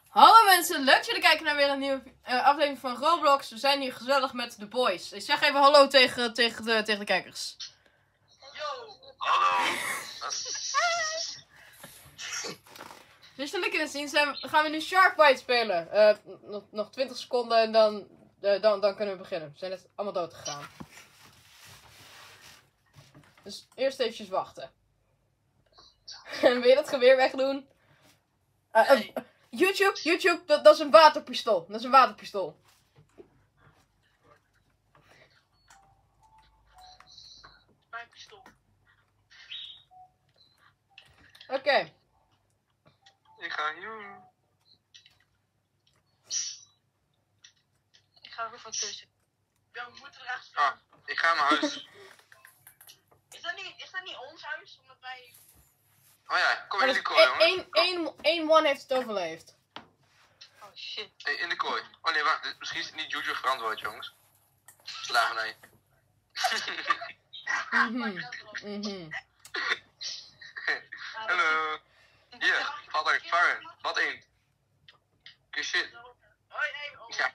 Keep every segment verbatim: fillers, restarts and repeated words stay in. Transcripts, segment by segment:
Hallo mensen, leuk dat jullie kijken naar weer een nieuwe uh, aflevering van Roblox. We zijn hier gezellig met de boys. Ik zeg even hallo tegen, tegen, de, tegen de kijkers. Yo! Hallo! Dus jullie kunnen zien, zijn, gaan we nu Sharkbite spelen. Uh, nog, nog twintig seconden en dan, uh, dan, dan kunnen we beginnen. We zijn net allemaal dood gegaan. Dus eerst eventjes wachten. En wil je dat geweer wegdoen? Uh, uh, Nee. YouTube, YouTube, dat, dat is een waterpistool. Dat is een waterpistool. Mijn pistool. Oké. Okay. Ik ga hier. Ik ga er even tussen. Ja, we moeten er echt. Ah, ik ga naar huis. Is dat niet, is dat niet ons huis? Omdat wij... Oh ja, kom Maar in dus de kooi, jongen. één, één, één one heeft het overleefd. Oh shit. Hey, in de kooi. Oh nee, wacht. Misschien is het niet YouTube verantwoord, jongens. Slavernij. Mhm. Mhm. Hallo. Hier, valt er vangen. Wat één. Good shit. Ja.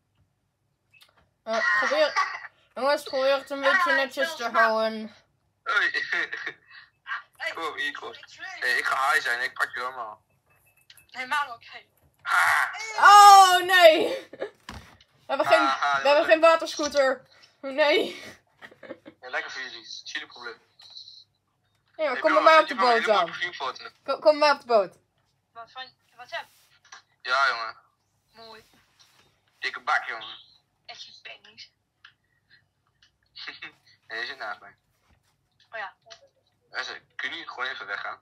Uh, probeer... Jongens, probeer het een beetje netjes te houden. Hoi. Kom op, hier, kom. Hey, ik ga high zijn. Ik pak je allemaal. Helemaal oké. Ah. Oh, nee! We hebben geen, Ah, ah, we hebben geen waterscooter. Nee. Ja, lekker voor jullie. Zie je het probleem. Nee, maar Hey, kom bro, maar maar op zet de je maar boot helemaal dan. op vriendfoto. Kom, kom maar op de boot. Wat van... Wat heb? Ja, jongen. Mooi. Dikke bak, jongen. Echt je pennies. Nee, je zit naast mij. Oh ja. Wesse, kun je niet gewoon even weggaan?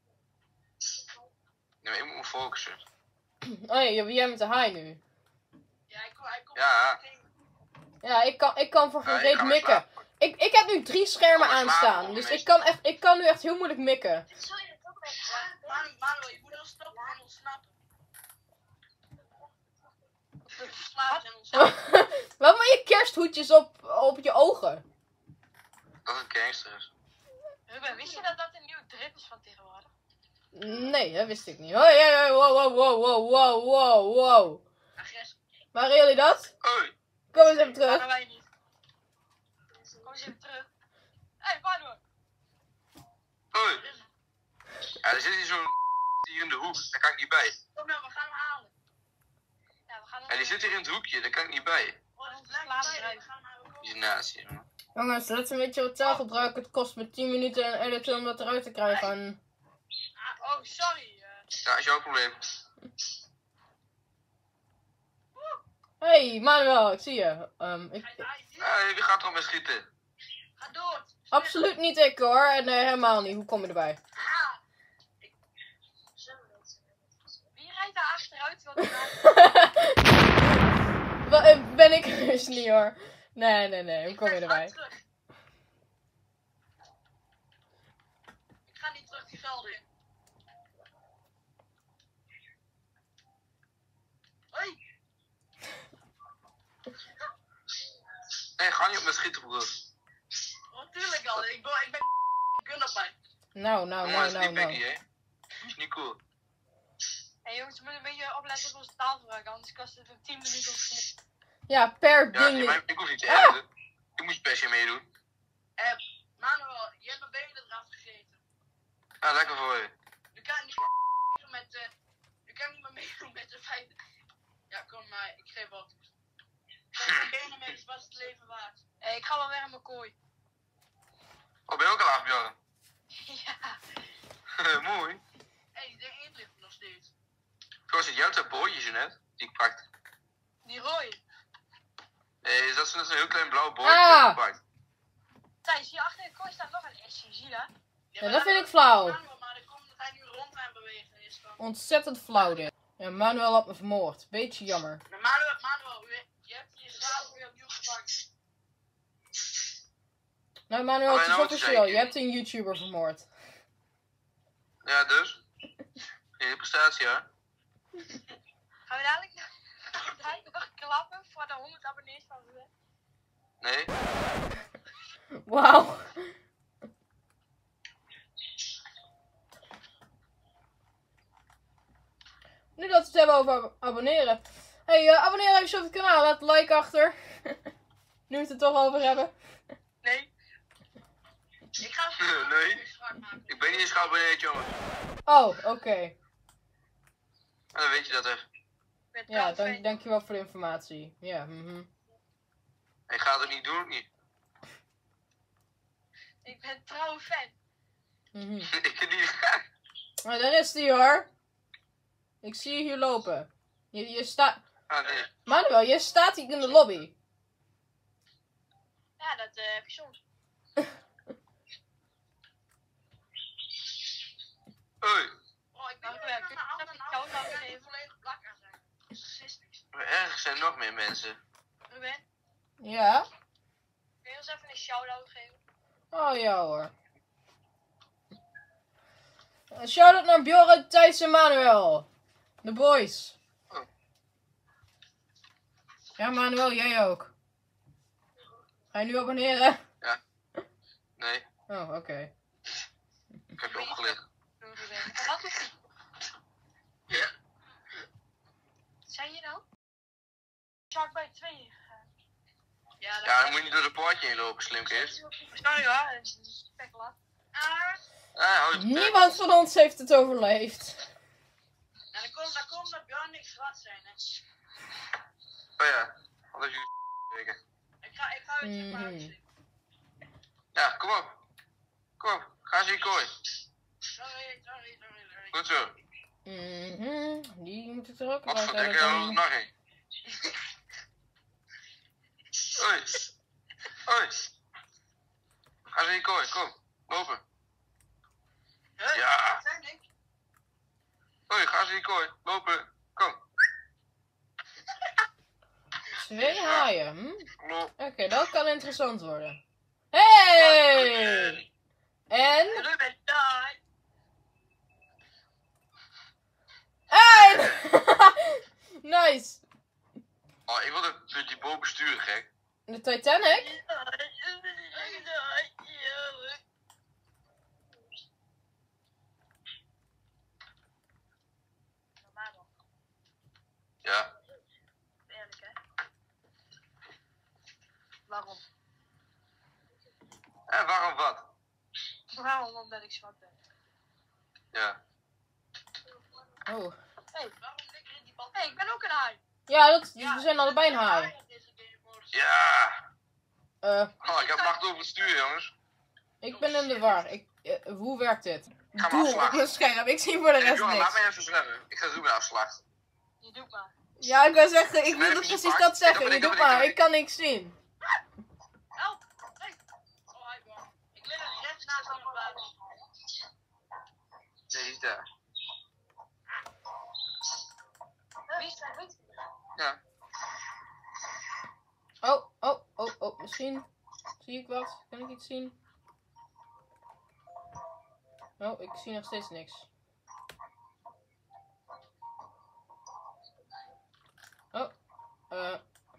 Nee, maar ik moet me focussen. Oh nee, jij bent de high nu. Ja, hij komt... Hij komt Ja. Ja, ik kan, ik kan voor geen Ja, ik reet ga maar mikken. slapen. Ik, ik heb nu drie schermen Kom maar slapen, aanstaan. hoor, Dus ik meester. kan, echt, ik kan nu echt heel moeilijk mikken. Manuel, je moet wel stoppen en ontsnappen. We verslaafd zijn ontsnappen. Waarom heb je kersthoedjes op, op je ogen? Dat is een gangster is. Ruben, wist je dat dat een nieuwe drip is van tegenwoordig? Nee, dat wist ik niet. Oh, ja, ja, wow, wow, wow, wow, wow, wow, wow. Agressie. Waren jullie dat? Hoi. Kom eens even terug. Waren wij niet. Kom eens even terug. Hé, hey, Manuel. Hoi. Ja, er zit hier zo'n hier in de hoek. Daar kan ik niet bij. Kom nou, we gaan hem halen. Ja, we gaan hem Ja, die zit hier in het hoekje. Daar kan ik niet bij. Oh, dat is een bedrijf. Die is naast hier, man. Jongens, dat is een beetje hotelgebruik. Het kost me tien minuten en editen om dat eruit te krijgen. Oh, sorry. eh. Ja, is jouw probleem. Hey, Manuel, ik zie je. Um, ik, Ja, wie gaat er op me schieten? Ga door. absoluut niet ik hoor. En nee, helemaal niet. Hoe kom je erbij? Ah. Ik- Wie rijdt daar achteruit? Wat Wa- eh, ben ik dus niet hoor. Nee, nee, nee. Hoe kom je erbij? Ik ga niet terug die velden in. Hoi. Nee, ga niet op me schieten, broer. Natuurlijk al. Ik ben, ik ben gunner bij. Nou, nou, Jongen, nou, dat is nou, niet Becky, nou. hè. Is niet cool. Hé hey jongens, we moeten een beetje opletten op onze taalgebruik, anders kost het een tien minuten om te knippen. Ja, per Ja, ding. nee, maar ik hoef niet te Ah! editen. Ik moet per se meedoen. Eh, Manuel, je hebt mijn benen eraf gegeten. Ja, lekker voor je. Nu kan ik niet meer met, eh, nu kan ik niet meer meedoen met de feiten. Ja, kom maar, ik geef op. Als mijn benen mee is, was het leven waard. Hé, ik ga wel weer in mijn kooi. Oh, ben je ook al afbjorn? Ja. Mooi. Hé, die ding één ligt er nog steeds. Koos, jij hebt dat bootje net, die ik pakte. Die rode. Nee, dat is net een heel klein blauw bootje Ah. dat ik gepakt. Thijs, hier achter de kooi staat nog een S C, zie je dat? Ja, dat vind ik flauw. Manuel, maar er komt dat hij nu rond aan bewegen is. Van... Ontzettend flauw dit. Ja, Manuel had me vermoord. Beetje jammer. Maar Manuel, Manuel, u- je hebt je schaap weer opnieuw gepakt. Nou, Manuel, het is nou wat officieel. zeker. Je hebt een YouTuber vermoord. Ja, dus. Hele prestatie, hè? Gaan we dadelijk nog, dadelijk nog klappen voor de honderd abonnees van Ruben? Nee. Wauw. nu dat we het hebben over ab abonneren. Hey, uh, abonneer even op het kanaal. Laat een like achter. Nu we het er toch over hebben. Nee. Ik ga Nee, nee. Ik ben niet eens geabonneerd, jongen. Oh, oké. Okay. En dan weet je dat echt. Ja, dank, dankjewel voor de informatie. Ja, mhm. Ik ga het ook niet doen, ook niet. Ik ben een trouwe fan. Mhm. Ik kan niet. Maar daar is die hoor. Ik zie je hier lopen. Je, je staat... Ah, nee. Manuel, je staat hier in de lobby. Ja, dat uh, heb je soms. Hoi. Oh, ik ben ook weer. Kun je even een shout-out geven? Volledig plak aan zijn. Racistisch. Maar ergens zijn nog meer mensen. Ruben, Ja? kun je ons even een shout-out geven? Oh ja hoor. Shout-out naar Bjorn, Thijs en Manuel. De boys. Oh. Ja, Manuel, jij ook. Ga je nu abonneren? Ja. Nee, Oh, oké. Okay. ik heb je opgelicht. Doe Ruben. En wat is die? Ja. Wat zei je nou? Shark bij twee gegaan. Ja, dat Ja, dan moet je niet door de poortje heen lopen, slimkees. Sorry hoor, dat is spekla. Ah. Ah, hou je bek. Niemand van ons heeft het overleefd. Ja, dan komt, dan komt dat Björn niks glad zijn, hè. Oh ja, anders jullie zeker. Ik ga, ik ga het je maar Mhm. uitzien. Ja, kom op. Kom op, ga eens in je kooi. Sorry, sorry, sorry, sorry. Goed zo. Mhm. Die moet ik er ook Wat wel voor dikke er nog een. Hoi. Hoi. Ga eens in je kooi, kom. Lopen. Huh? Ja. Wat zei ik? Hoi, ga eens in je kooi. Lopen. Kom. Twee haaien. Hm? Loop. Oké, okay, dat kan interessant worden. Hey! En? Ruben, die. En! Nice! Oh, ik wil de, die boot besturen, gek. De Titanic? Ja. Eerlijk, hè? Waarom? En waarom wat? Waarom? Omdat ik zwart ben. Ja. Oh. Hé, waarom lig je in die bal? Hé, ik ben ook een haai. Ja, dat, we zijn allebei een haai. Ja. Uh, Oh, ik heb macht over het stuur, jongens. ik ben in de war. Ik, uh, hoe werkt dit? ga hem Doel op afslagen. mijn scherm. Ik zie voor de rest Jongen, laat niks. me even zwemmen. Ik ga zoeken naar afslag. Je doet maar. Ja, ik wil zeggen, ik Nee, wilde ik precies pak. dat zeggen. Dat ben Je ik, dat doet ben ik, maar, dat ik kan niks zien. Help! Hey! Oh, hij was. Ik lig er rechts naast aan mijn buik. Nee, die is daar. Wie is daar? Ja. Oh, oh, oh, oh, misschien zie ik wat. Kan ik iets zien? Oh, ik zie nog steeds niks. Oh, eh.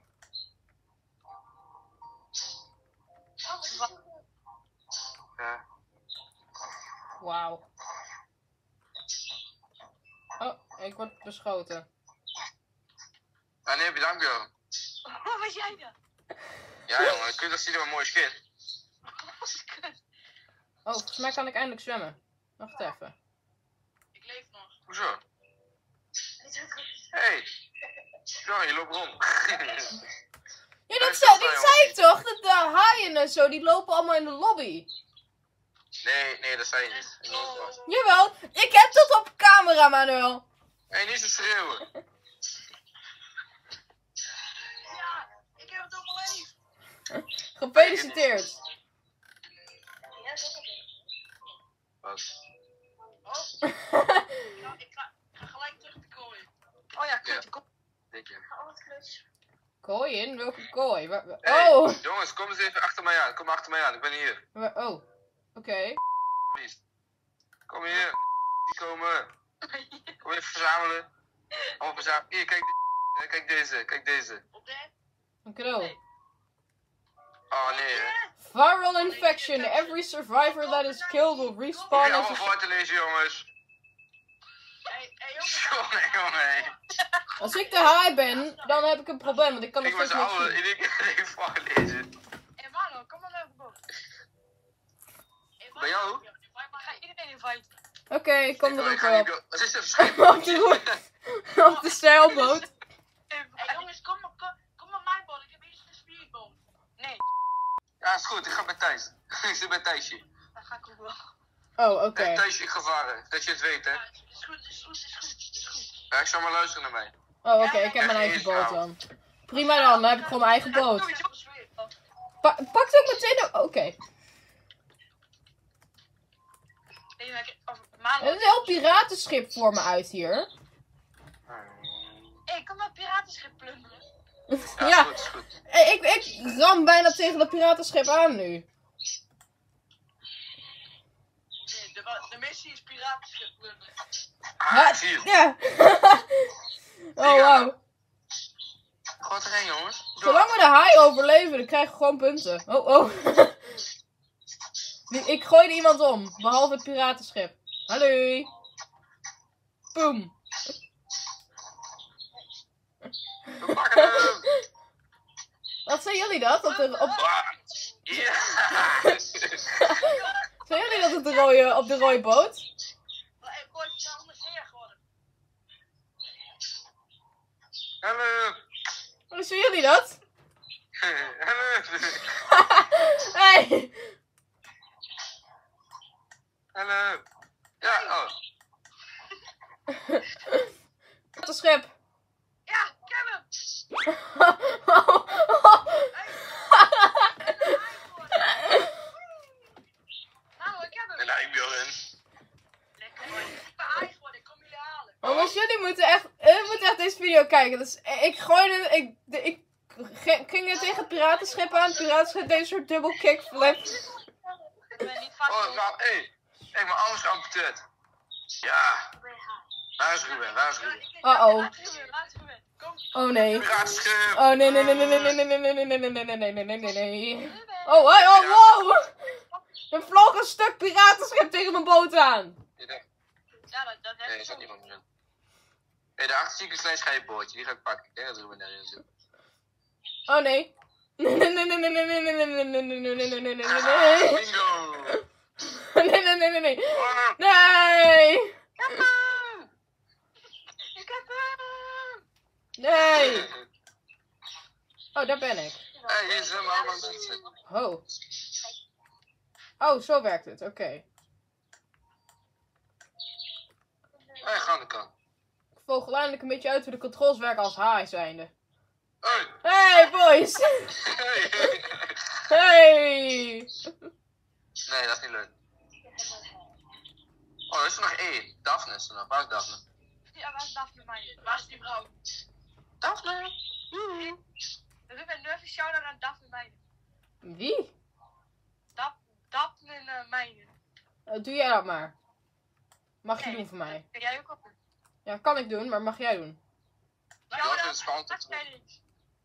Ja. Wauw. Oh, ik word beschoten. Ah, nee, bedankt, Björn. Wat was jij dan? Ja, jongen, kun je dat zien wat een mooie skin? Oh, volgens mij kan ik eindelijk zwemmen. Wacht even. Ik leef nog. Hoezo? Hey. Björn, je loopt rond. Ja, dat zei, dit zei ik toch? Dat de haaien en zo, die lopen allemaal in de lobby. Nee, nee, dat zei je niet. Ik geloof het wel. Jawel, ik heb dat op camera, Manuel. Hé, niet zo schreeuwen. Ja, ik heb het overleefd. Gefeliciteerd. Wat? Oh, ik ga, ik ga, ik ga gelijk terug de kooi. Oh ja, kut, Ja. ik kom. Denk je? Ga wat kluts. Kooi in? Welke kooi? Waar- waar- Hey, Oh, jongens, kom eens even achter mij aan. Kom achter mij aan, ik ben hier. waar- oh, oké. Please. Kom hier. Die komen. Kom even verzamelen. Allemaal verzamelen. Hier, kijk, die- kijk deze, kijk deze. Op de. Een cadeau. Oh nee, hè. Viral infection. Every survivor that is killed will Probeer respawn as allemaal a... voor te lezen, jongens. Hey, Hé jongens. Jongen, jongen. Als ik de haai ben, dan heb ik een probleem, want ik kan nog Ik was steeds niks oude, zien. ik denk ik voorlezen. Hé Mano, kom maar naar de boot. Bij jou? Ga iedereen inviten. Oké, okay, ik kom er Ik ook ga op. niet- Wat is er verschijnen? Op de roe- Op de zeilboot. Hé jongens, kom, kom, kom op mijn boot. Ik heb eerst een speedboot. Nee, Ja, is goed, ik ga bij Thijs. Ik zit bij Thijsje. dat ga ik ook wel. Oh, oké. Hey, Thijsje, ik ga varen. Dat je het weet, hè. Ja, is goed, is goed, is goed, is goed. Ja, ik zal maar luisteren naar mij. Oh, oké, ik heb mijn eigen boot dan. Prima dan, dan heb ik gewoon mijn eigen boot. Kom je op. Pa pak het ook meteen op. Oké. Nee, maar ik- of Mano. Er is een heel piratenschip voor me uit hier. Hé, kom maar piratenschip plunderen. Ja, Ja, is goed, is goed. hey, ik, ik ram bijna tegen dat piratenschip aan nu. Nee, de, de missie is piratenschip plunderen. Ah, ik zie het. Ja. Oh, wow. Gooi erheen, jongens. Door. Zolang we de haai overleven, dan krijgen we gewoon punten. Oh, oh. Die- Ik gooi er iemand om, behalve het piratenschip. Hallo. Boom. We pakken hem. Wat zijn jullie dat? Op de, op, Ah, Ja. zijn jullie dat op de rode, op de rode boot? Hé, boy, ik zou onderzeer geworden. Hallo. Hoe zijn jullie dat? Hallo. Hey. Hallo. Ja, oh. Het schip. Ja, ik heb hem. Nou, ik heb hem. En daar ik Bjorn. Lekker hoor. Ik ben haai geworden, ik kom jullie halen. Jongens, jullie moeten echt, jullie moeten echt deze video kijken. Dus ik gooide, ik, de, ik ge- ging net tegen het piratenschip aan. Het piratenschip deed een soort dubbel kickflip. Ik ben niet vast. Oh, nou, hé. Hey. Hé, mijn arm is geamputeerd. Ja. Waar is Ruben? Waar is Ruben? Uh-oh. Laat het gebeuren, laat het gebeuren. Kom. Oh nee. Piratenschip. Oh nee, nee, nee, nee, nee, nee, nee, nee, nee, nee, nee, nee, nee, nee, nee, nee, nee. Oh, hey, oh, wow. Er vloog een stuk piratenschip tegen mijn boot aan. Je denkt- Ja, dat, dat Nee, heb er ik zat ook. niemand meer in. Hé, daarachter zie ik een klein scheepbootje. Die ga ik pakken. Ik denk dat Ruben daarin zit. Oh nee. Nee, nee, nee, nee, nee, nee, nee, nee, nee, nee, nee, nee, nee, nee, nee, nee, nee. Bingo. Nee, nee, nee, nee, nee. Oh, Nee. Ik heb hem. Nee. Oh, daar ben ik. Hé, hier zijn allemaal mensen. Oh. Oh, zo werkt het. Oké. Hé, ga aan de kant. Ik vogel eindelijk een beetje uit hoe de controls werken als haai zijnde. Hé. Hey, boys. Hey. Hey. Nee, dat is niet leuk. Oh, er is er nog één. Daphne is er nog. Waar is Daphne? Ja, waar is Daphne mij? Waar is die vrouw? Daphne? Ruben, nu even shout-out aan Daphne Meijnen. Wie? Dap, Daphne uh, Meijnen. Uh, doe jij dat maar. Mag je Nee, doen voor mij. dat kun jij ook op doen. Ja, kan ik doen, maar mag jij doen. Ja, dat is spannend. Dat jij niet.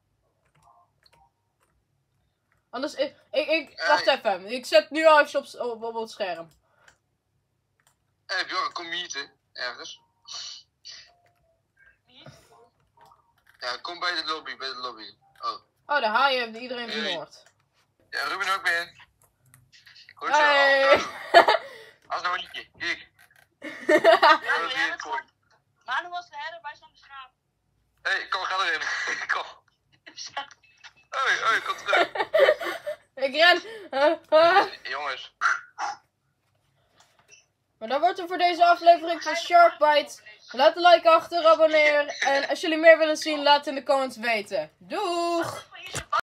Anders, ik, ik, ik wacht even. Ik zet nu al even op, op, op het scherm. Hé, Bjorn, kom meeten. Ergens. Niet? Ja, kom bij de lobby, bij de lobby. Oh. Oh, de haaien heeft iedereen Hey. vermoord. Ja, Ruben ook weer. Goed zo. Hey. Als nou niet. Kijk. Manu, jij bent gewoon... Manu was de herder, wij zijn de schaap. Hé, hey, kom, ga erin. Kom. Hé, hé, kom terug. Ik ren. Uh, uh. Jongens. Maar dan wordt er voor deze aflevering van Sharkbite. Laat een like achter, abonneer. En als jullie meer willen zien, laat in de comments weten. Doeg!